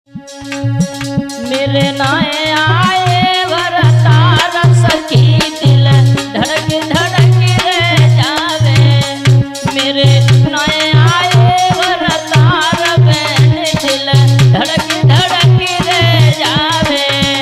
मेरे नाए आए वरतार सखी दिल धड़क धड़क रह जावे। मेरे नाए आए वरतार बहन दिल धड़क धड़क रह जावे।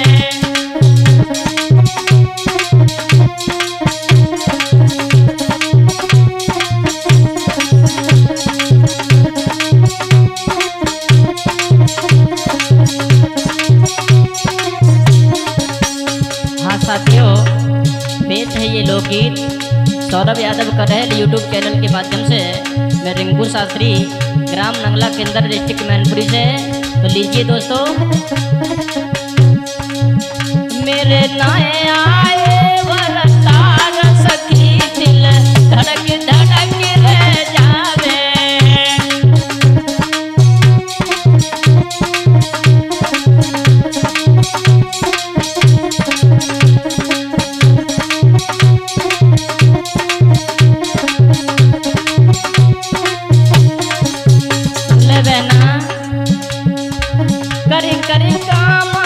साथियों, पेश है ये लोकगीत सौरभ यादव करेल यूट्यूब चैनल के माध्यम से। मैं रिंकू शास्त्री, ग्राम नंगला केंद्र, डिस्ट्रिक्ट मैनपुरी से। तो लीजिए दोस्तों। मेरे नाए आए वरतार सखी दिल धड़क धड़क रह जावे। करी करी काम